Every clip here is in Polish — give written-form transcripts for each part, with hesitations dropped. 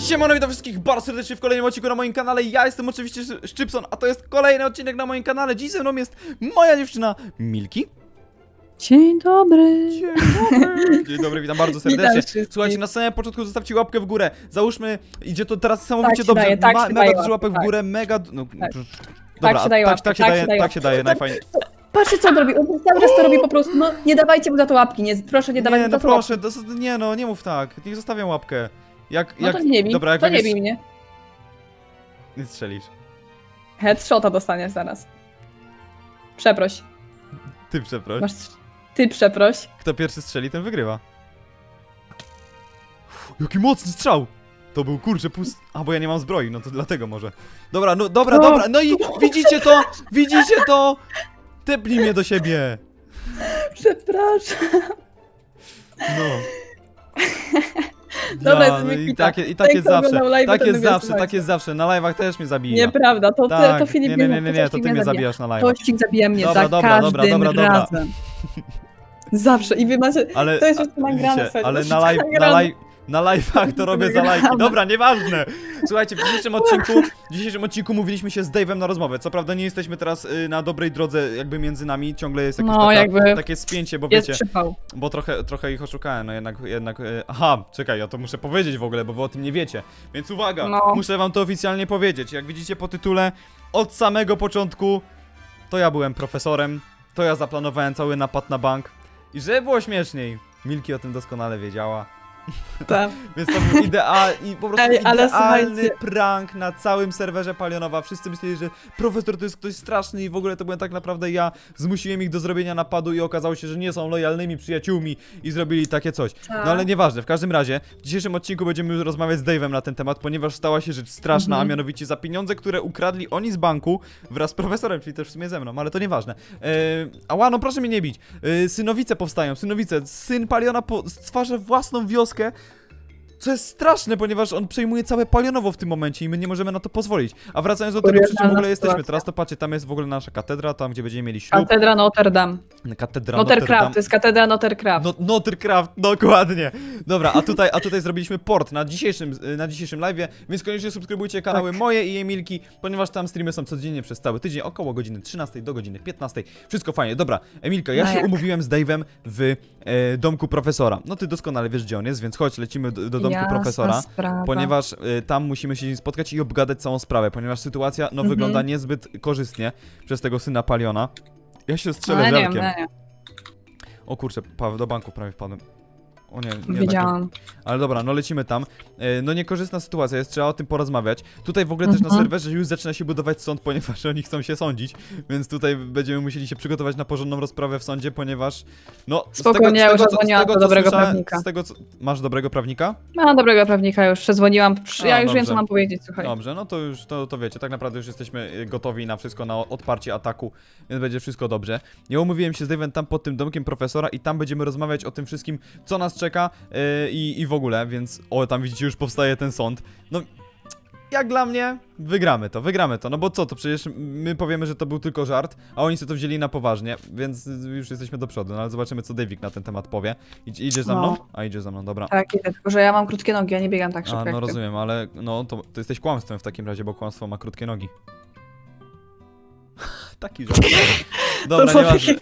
Siemano, witam wszystkich bardzo serdecznie w kolejnym odcinku na moim kanale. Ja jestem oczywiście Szczypson, a to jest kolejny odcinek na moim kanale. Dziś ze mną jest moja dziewczyna Milki. Dzień dobry. Dzień dobry. Dzień dobry, witam bardzo serdecznie. Słuchajcie, na samym początku zostawcie łapkę w górę. Załóżmy, idzie to teraz niesamowicie dobrze. Mega dużo łapek w górę, mega... No, dobra, tak się daje, najfajniej. Patrzcie, co on robi, on cały czas to robi po prostu, no nie dawajcie mu za to łapki, nie, proszę nie dawajcie mu za to łapki. Nie no, nie mów tak, niech zostawiam łapkę. No to nie bij, dobra, to nie bij mnie. Nie strzelisz. Headshota dostaniesz zaraz. Przeproś. Ty przeproś. Ty przeproś. Kto pierwszy strzeli, ten wygrywa. Jaki mocny strzał! To był kurczę pust... A, bo ja nie mam zbroi, no to dlatego może. Dobra, no dobra, no i widzicie to? Widzicie to? Tepnij mnie do siebie. Przepraszam. No. Dobra, ja, no i tak jest zawsze. Tak jest zawsze. Na live'ach też mnie zabija. Nieprawda, to tak, to Filip nie, to ty mnie zabijasz na live'ach. Tościk zabija mnie za każdym razem. Zawsze i wy macie... Ale, to jest już nagrane, serio. Ale na live'ach to robię za lajki. Dobra, nieważne. Słuchajcie, w dzisiejszym odcinku mówiliśmy się z Dave'em na rozmowę. Co prawda nie jesteśmy teraz na dobrej drodze jakby między nami. Ciągle jest jakieś takie spięcie, bo wiecie... Bo trochę ich oszukałem, no jednak... Aha, czekaj, ja to muszę powiedzieć w ogóle, bo wy o tym nie wiecie. Więc uwaga, muszę wam to oficjalnie powiedzieć. Jak widzicie po tytule, od samego początku to ja byłem profesorem. To ja zaplanowałem cały napad na bank. I żeby było śmieszniej, Milki o tym doskonale wiedziała. Tak. Więc to był idealny prank na całym serwerze Palionowa. Wszyscy myśleli, że profesor to jest ktoś straszny i w ogóle to byłem tak naprawdę ja. Zmusiłem ich do zrobienia napadu i okazało się, że nie są lojalnymi przyjaciółmi i zrobili takie coś. No ale nieważne, w każdym razie w dzisiejszym odcinku będziemy już rozmawiać z Dave'em na ten temat, ponieważ stała się rzecz straszna, a mianowicie za pieniądze, które ukradli oni z banku wraz z profesorem, czyli też w sumie ze mną, ale to nieważne. Ała, no proszę mnie nie bić. Synowice powstają, syn Paliona stwarza własną wioskę. Co jest straszne, ponieważ on przejmuje całe Palionowo w tym momencie i my nie możemy na to pozwolić. A wracając do tego, przy czym w ogóle jesteśmy teraz, to patrzcie, tam jest w ogóle nasza katedra, tam gdzie będziemy mieli ślub. Katedra Notre Dame. Nottercraft, to jest katedra Nottercraft. Nottercraft, dokładnie. Dobra, a tutaj zrobiliśmy port na dzisiejszym live'ie, więc koniecznie subskrybujcie kanały moje i Emilki, ponieważ tam streamy są codziennie przez cały tydzień, około godziny 13 do godziny 15. Wszystko fajnie. Dobra, Emilka, ja się umówiłem z Dave'em w domku profesora. No ty doskonale wiesz, gdzie on jest, więc chodź, lecimy do domku profesora, ponieważ tam musimy się z nim spotkać i obgadać całą sprawę, ponieważ sytuacja wygląda niezbyt korzystnie przez tego syna Paliona. Ja się strzelę żelkiem. O kurczę, do banku prawie wpadłem. O nie, wiedziałam. Ale dobra, no lecimy tam. No niekorzystna sytuacja jest, trzeba o tym porozmawiać. Tutaj w ogóle też na serwerze już zaczyna się budować sąd, ponieważ oni chcą się sądzić. Więc tutaj będziemy musieli się przygotować na porządną rozprawę w sądzie, ponieważ... No, spokojnie, już dzwoniłam do dobrego prawnika. Masz dobrego prawnika? Mam dobrego prawnika, już przedzwoniłam. Ja już wiem, co mam powiedzieć, słuchaj. Dobrze, no to już, to wiecie, tak naprawdę już jesteśmy gotowi na wszystko, na odparcie ataku, więc będzie wszystko dobrze. Ja umówiłem się z Dave'em tam pod tym domkiem profesora i tam będziemy rozmawiać o tym wszystkim, co nas czeka i w ogóle, więc tam widzicie, już powstaje ten sąd. No, jak dla mnie, wygramy to, no bo co, to przecież my powiemy, że to był tylko żart, a oni sobie to wzięli na poważnie, więc już jesteśmy do przodu, no ale zobaczymy, co Davik na ten temat powie. Idziesz za mną? A, idziesz za mną, dobra. Tak, idę, tylko że ja mam krótkie nogi, ja nie biegam tak szybko. No rozumiem, ale no to jesteś kłamstwem w takim razie, bo kłamstwo ma krótkie nogi. Taki żart. Dobra,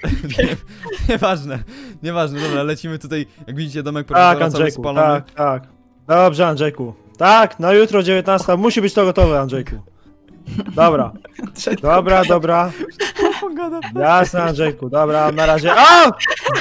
nieważne, dobra, lecimy tutaj, jak widzicie, domek profesora cały spalony. Tak. Dobrze, Andrzejku. Tak, na jutro 19, musi być to gotowe, Andrzejku. Dobra. Dobra. Jasne, Andrzejku, dobra, na razie. A!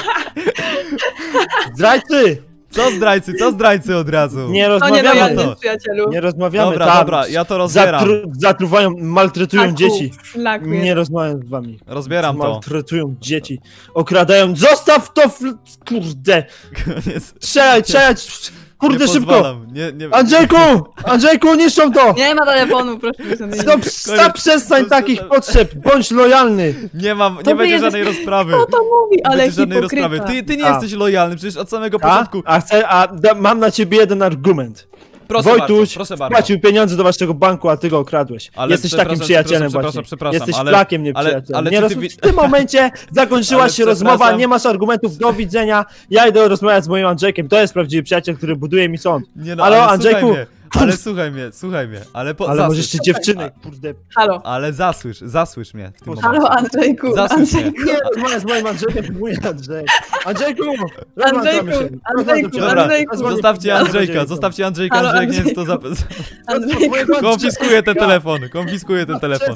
Zdrajcy! Co zdrajcy od razu? Nie rozmawiamy to. Nie rozmawiamy. Dobra, ja to rozbieram. Zatruwają, maltretują dzieci. Nie rozmawiam z wami. Rozbieram to. Maltretują dzieci. Okradają. Zostaw to! Kurde! Strzelać! Kurde, szybko! Andrzejku, niszczą to! Nie ma telefonu, proszę. Przestań takich potrzeb, bądź lojalny! Nie będzie żadnej rozprawy. Kto to mówi, ale hipokryta. Ty nie jesteś lojalny, przecież od samego początku. Mam na ciebie jeden argument. Wojtuś płacił pieniądze do waszego banku, a ty go okradłeś. Jesteś takim przyjacielem właśnie. Jesteś flakiem, nie przyjacielem. W tym momencie zakończyła się rozmowa, nie masz argumentów, do widzenia. Ja idę rozmawiać z moim Andrzejkiem, to jest prawdziwy przyjaciel, który buduje mi sąd. Nie no, ale Andrzejku, Ale słuchaj mnie, ale Ale może jeszcze dziewczyny, kurde. Halo. Ale zasłysz mnie w tym momencie. Halo, Andrzejku. Zasłysz mnie. Nie, rozmawiam z moim Andrzejkiem, mój Andrzej. Andrzejku! Dobra, zostawcie Andrzejka, Halo, Andrzejek nie jest to za... Konfiskuję ten telefon.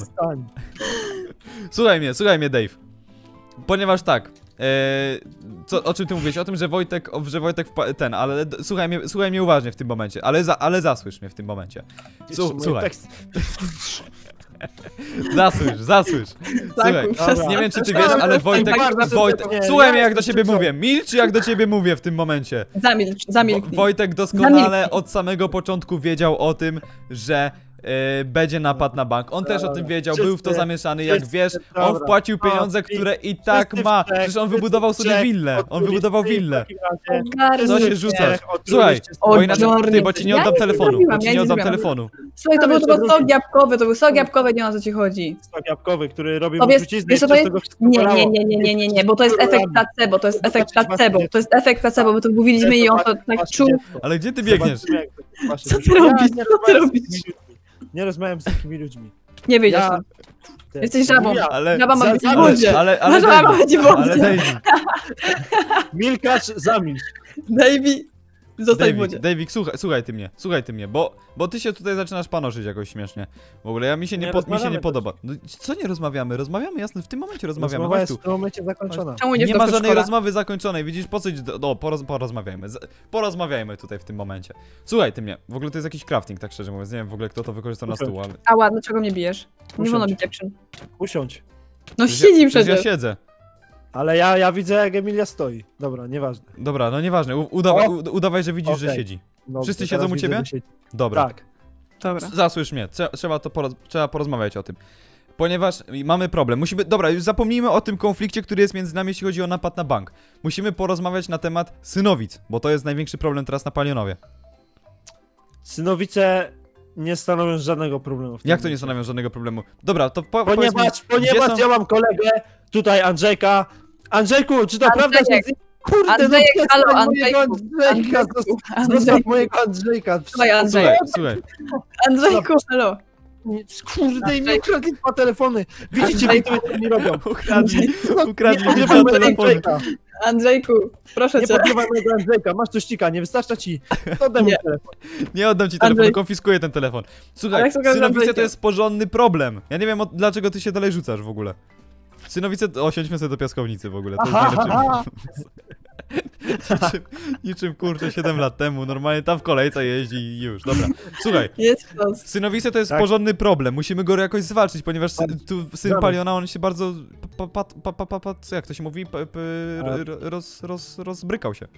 Słuchaj mnie, Dave. Ponieważ tak, o czym ty mówiłeś? O tym, że Wojtek ale słuchaj mnie uważnie w tym momencie, ale zasłysz mnie w tym momencie. Słuchaj. Zasłysz. Słuchaj, nie wiem czy ty wiesz, ale Wojtek, słuchaj mnie jak do ciebie mówię, milcz jak do ciebie mówię w tym momencie. Zamilknij. Wojtek doskonale od samego początku wiedział o tym, że będzie napad na bank. On też o tym wiedział, był w to zamieszany, jak wiesz, on wpłacił pieniądze, które i tak ma. Przecież on wybudował sobie willę. Co się rzucasz? Słuchaj, bo ci nie oddam telefonu. Słuchaj, to był tylko sok jabłkowy, nie o co ci chodzi. Sok jabłkowy, który robi mu truciznę. Nie, bo to jest efekt placebo, bo to mówiliśmy i on to tak czuł. Ale gdzie ty biegniesz? Co ty robisz? Nie rozmawiam z takimi ludźmi. Nie wyjdziesz tam. Jesteś żabą. Żaba ma być w wodzie. Żaba ma być w wodzie. Milkacz, zamilcz. Davey, zostań w wodzie. Davey, słuchaj ty mnie, bo ty się tutaj zaczynasz panoszyć jakoś śmiesznie. W ogóle mi się nie podoba. No, co nie rozmawiamy? Rozmawiamy, jasne, w tym momencie rozmawiamy. Rozmowa jest w tym momencie zakończona. Nie ma żadnej rozmowy zakończonej, widzisz, po co idź porozmawiajmy. Porozmawiajmy tutaj w tym momencie. Słuchaj ty mnie, w ogóle to jest jakiś crafting, tak szczerze mówiąc, nie wiem w ogóle kto to wykorzystał na stół, ale... A ładno, czego mnie bijesz? Nie wolno bić dziewczyn. Usiądź. No siedzi przecież. Ja siedzę. Ale ja widzę jak Emilia stoi. Dobra, nieważne. Dobra, no nieważne, udawaj, że widzisz, że siedzi. Wszyscy siedzą u ciebie? Dobra. Tak. Dobra. Zasłysz mnie, trzeba porozmawiać o tym. Ponieważ mamy problem, dobra, już zapomnijmy o tym konflikcie, który jest między nami, jeśli chodzi o napad na bank. Musimy porozmawiać na temat Synowic, bo to jest największy problem teraz na Palionowie. Synowice nie stanowią żadnego problemu. Jak to nie stanowią żadnego problemu? Dobra, to ponieważ ja mam kolegę, tutaj Andrzejka. Andrzejku, czy to prawda, że... Kurde, Andrzejek, halo, Andrzejku. Zostaw mojego Andrzejka. Słuchaj, Andrzej. Słuchaj. Andrzejku, halo. Kurde, i mi ukradli 2 telefony. Widzicie, co mi robią. Ukradli mi 2 telefony. Andrzejku, proszę cię. Nie podrywaj mojego Andrzejka, masz tu ścika, nie wystarcza ci. Oddaj mi telefon. Nie oddam ci telefonu, konfiskuję ten telefon. Słuchaj, Synowice to jest porządny problem. Ja nie wiem, dlaczego ty się dalej rzucasz w ogóle. Synowice, siądźmy sobie do piaskownicy w ogóle, to jest najlepszy. Niczym kurczę 7 lat temu, normalnie tam w kolejce jeździ i już, dobra. Słuchaj, Synowice to jest porządny problem, musimy go jakoś zwalczyć, ponieważ syn Paliona, on się bardzo, jak to się mówi, rozbrykał się.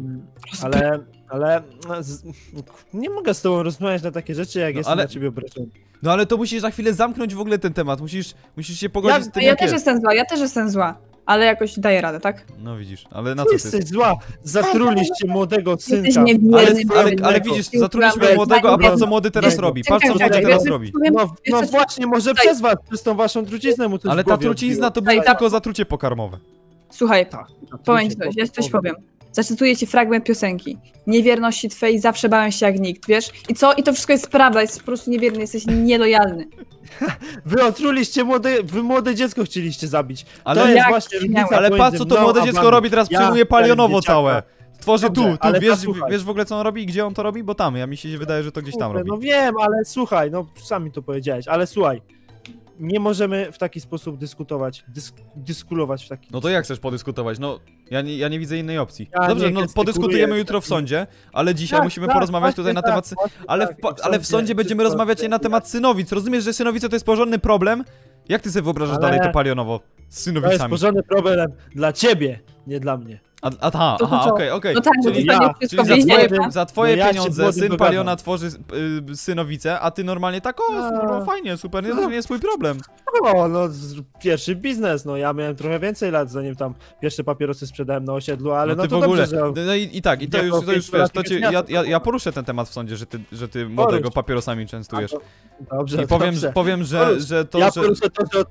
Ale nie mogę z tobą rozmawiać na takie rzeczy, jak jestem na ciebie obrażony. No ale to musisz za chwilę zamknąć w ogóle ten temat, musisz się pogodzić z tym, ja też jestem zła, ale jakoś daję radę, tak? No widzisz, ale na co ty jesteś zła? Zatruliście młodego synka. Ale widzisz, zatruliśmy młodego, a patrz co młody teraz robi, patrz co młody teraz robi. No właśnie, może przez was, przez tą waszą truciznę mu coś ale ta trucizna to było tylko zatrucie pokarmowe. Słuchaj, powiem ci coś, ja coś powiem. Zacytuję ci fragment piosenki. Niewierności twej zawsze bałem się jak nikt, wiesz? I co? I to wszystko jest prawda, jesteś po prostu niewierny, jesteś nielojalny. Wy otruliście młode dziecko chcieliście zabić. Ale to jest właśnie różnica. Ale patrz co to młode dziecko robi, teraz przejmuje Palionowo całe. Tworzy tu, wiesz w ogóle co on robi i gdzie on to robi? Bo tam, mi się wydaje, że to gdzieś tam robi. No wiem, ale słuchaj, no sami to powiedziałeś, ale słuchaj. Nie możemy w taki sposób dyskutować, dyskulować w taki No to jak chcesz podyskutować? No, ja nie widzę innej opcji. Dobrze, no podyskutujemy jutro w sądzie, ale dzisiaj musimy porozmawiać tutaj na temat... Ale w sądzie będziemy rozmawiać nie na temat Synowic. Rozumiesz, że Synowice to jest porządny problem? Jak ty sobie wyobrażasz dalej to Palionowo z Synowicami? To jest porządny problem dla ciebie, nie dla mnie. Aha, okej. No tak, czyli za twoje pieniądze syn Paliona tworzy Synowice, a ty normalnie tak, fajnie, super, nie jest twój problem. No pierwszy biznes, no ja miałem trochę więcej lat, zanim tam pierwsze papierosy sprzedałem na osiedlu, ale no to w ogóle, no i to już wiesz, ja poruszę ten temat w sądzie, że ty młodego papierosami częstujesz. Dobrze, i powiem, że to, ja poruszę to, że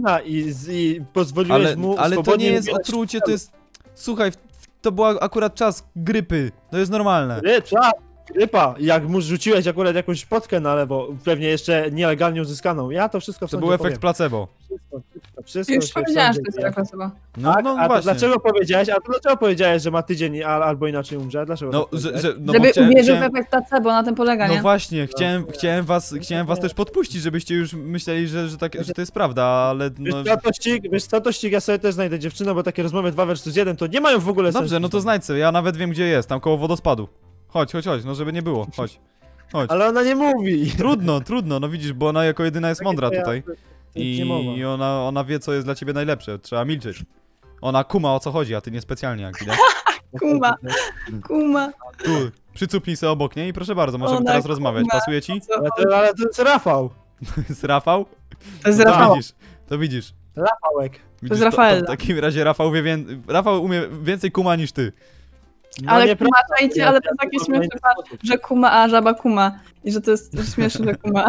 i pozwoliłeś mu ale to nie jest otrucie, to jest... Słuchaj, to był akurat czas grypy, to jest normalne. Grypa, jak mu rzuciłeś akurat jakąś potkę na lewo, pewnie jeszcze nielegalnie uzyskaną. Ja to wszystko w To sądzie był efekt powiem. placebo. Wszystko Już się w powiedziałam, że sądzie to jest dzieje. taka osoba. No, Tak? no A to właśnie. dlaczego powiedziałeś, że ma tydzień albo inaczej umrze? Dlaczego No, tak powiedziałeś? no Żeby bo uwierzył w efekt placebo, na tym polega, No nie? właśnie, chciałem was też podpuścić, żebyście już myśleli, że to jest prawda, ale no... Wiesz co, to ścig, ja sobie też znajdę dziewczynę, bo takie rozmowy 2 versus 1 to nie mają w ogóle sensu. Dobrze, no to znajdź sobie, ja nawet wiem gdzie jest, tam koło wodospadu. Chodź, no żeby nie było, chodź. Ale ona nie mówi. Trudno, no widzisz, bo ona jako jedyna jest mądra tutaj. I ona wie, co jest dla ciebie najlepsze, trzeba milczeć. Ona kuma, o co chodzi, a ty niespecjalnie, jak widać. Kuma. Tu, przycupnij sobie obok niej i proszę bardzo, możemy teraz rozmawiać, pasuje ci? Ale to jest Rafał. To jest Rafał? To jest Rafał. To widzisz. Rafałek. Widzisz, jest Rafaela. w takim razie Rafał umie więcej kuma niż ty. No Ale nieprawda. kumaczajcie, ale to jest takie śmieszne, że kuma, a żaba kuma. I że to jest śmieszne, że kuma.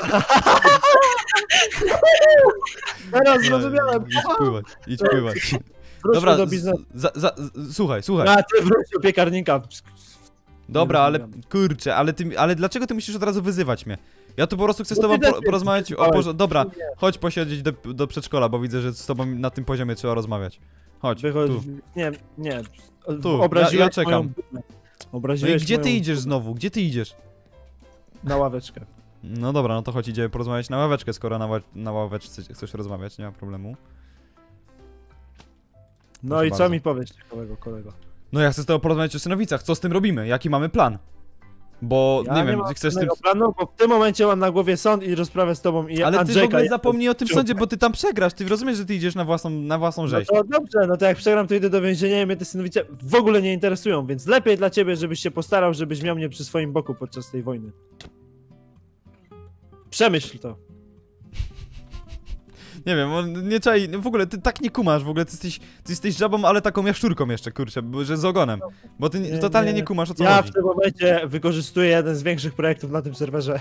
Teraz zrozumiałem. Idź pływać. Wróćmy Dobra, do biznesu. słuchaj. A ty wróć do piekarnika. Dobra, ale kurczę, ale dlaczego ty musisz od razu wyzywać mnie? Ja tu po prostu chcę z tobą porozmawiać o porządku. Dobra, chodź posiedzieć do przedszkola, bo widzę, że z tobą na tym poziomie trzeba rozmawiać. Chodź, tu. Nie. Tu, Obraziłeś ja czekam. moją... No Obraziłeś i gdzie ty moją... idziesz znowu? Gdzie ty idziesz? Na ławeczkę. No dobra, no to chodź, idziemy porozmawiać na ławeczkę, skoro na ławeczce chcesz rozmawiać, nie ma problemu. No Proszę i co bardzo. mi powiesz, ciekawego kolego? No ja chcę z tobą porozmawiać o Synowicach, co z tym robimy? Jaki mamy plan? Bo Ja nie wiem, mam chcesz z tym... żadnego planu, bo w tym momencie mam na głowie sąd i rozprawę z tobą i Ale ty w Andrzejka. ogóle zapomnij o tym sądzie, bo ty tam przegrasz, ty rozumiesz, że ty idziesz na własną rzeź. No to dobrze, no to jak przegram, to idę do więzienia i mnie te Synowice w ogóle nie interesują, więc lepiej dla ciebie, żebyś się postarał, żebyś miał mnie przy swoim boku podczas tej wojny. Przemyśl to. Nie wiem, on nie czai, w ogóle ty tak nie kumasz, w ogóle ty jesteś żabą, ale taką jaszczurką jeszcze, kurczę, że z ogonem. Bo ty totalnie nie kumasz, o co Ja chodzi. w tym momencie wykorzystuję jeden z większych projektów na tym serwerze.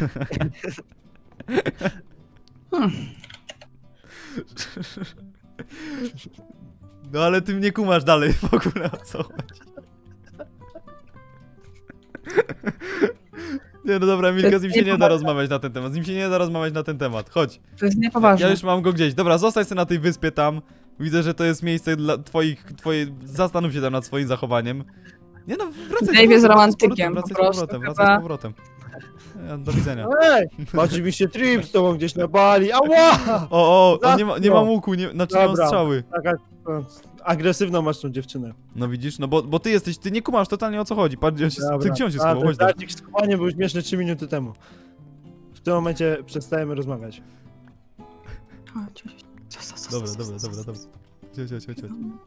No ale ty mnie kumasz dalej w ogóle, o co chodzi. Nie no dobra, Emilka, z nim się nie da rozmawiać na ten temat, chodź. To jest niepoważne. Ja już mam go gdzieś, dobra, zostań sobie na tej wyspie tam. Widzę, że to jest miejsce dla zastanów się tam nad swoim zachowaniem. Nie no, wracaj Dave jest romantykiem, po prostu, wracaj z powrotem. Do widzenia. Ej, macie mi się trip z tobą gdzieś na Bali, ała! Nie ma łuku, znaczy nie mam Dobra. strzały. Taka agresywną masz tą dziewczynę. No widzisz, no bo ty nie kumasz totalnie o co chodzi, patrz gdzie on się schował, chodź tam. Ten schowanie był śmieszny 3 minuty temu. W tym momencie przestajemy rozmawiać. Dobra. Chodź.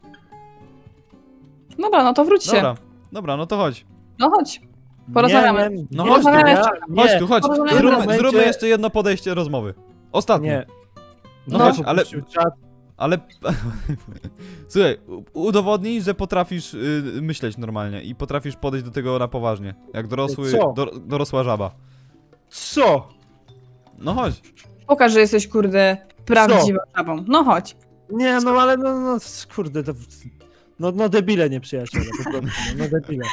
Dobra, no to wróćcie. Dobra, no to chodź. No chodź. Porozmawiamy. No Nie chodź tu, rozmawiamy. chodź. Porozmawiamy. Zróbmy jeszcze jedno podejście rozmowy. Ostatnie. Nie. No chodź, ale... Słuchaj, udowodnij, że potrafisz myśleć normalnie i potrafisz podejść do tego na poważnie. Jak dorosła żaba. Co? No chodź. Pokaż, że jesteś, kurde, prawdziwą żabą. No chodź. Nie, no ale no kurde, to... No debile, nie przyjaciele, po prostu, no debile.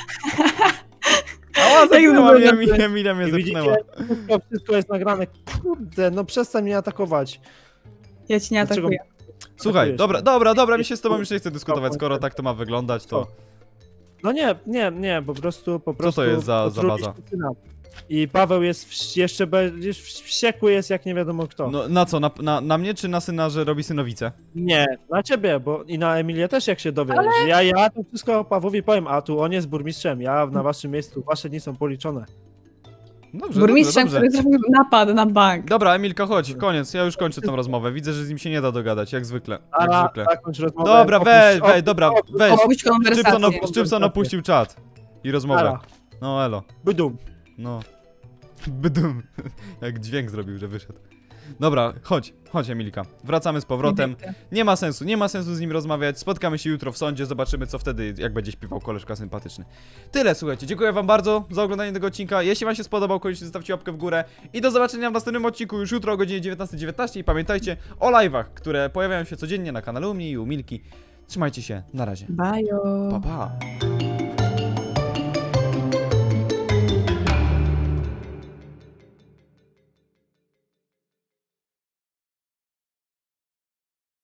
Emilia mnie zepchnęła. Wszystko jest nagrane, kurde, no przestań mnie atakować. Ja ci nie atakuję. Słuchaj, dobra, mi się z tobą już nie chce dyskutować, skoro tak to ma wyglądać, to... No nie, po prostu... Co to jest za baza? I Paweł jest jeszcze wściekły jest jak nie wiadomo kto. No na co, na mnie czy na syna, że robi synowice? Nie, na ciebie, bo i na Emilię też jak się dowie, że ja to wszystko Pawłowi powiem, a tu on jest burmistrzem, ja na waszym miejscu, wasze dni są policzone. Dobrze, burmistrzem, który zrobił napad na bank. Dobra, Emilka, chodź, koniec, ja już kończę tą rozmowę, widzę, że z nim się nie da dogadać, jak zwykle. Dobra, weź, Szczypson opuścił czat i rozmowę. No elo. Bydum. No. Bydum. Jak dźwięk zrobił, że wyszedł. Dobra, chodź Emilka. Wracamy z powrotem. Nie ma sensu z nim rozmawiać. Spotkamy się jutro w sądzie, zobaczymy co wtedy, jak będzie śpiewał koleżka sympatyczny. Tyle, słuchajcie. Dziękuję wam bardzo za oglądanie tego odcinka. Jeśli wam się spodobał, koniecznie zostawcie łapkę w górę. I do zobaczenia w następnym odcinku już jutro o godzinie 19:19. I pamiętajcie o live'ach, które pojawiają się codziennie na kanale u mnie i u Milki. Trzymajcie się, na razie. Bye. Pa, pa.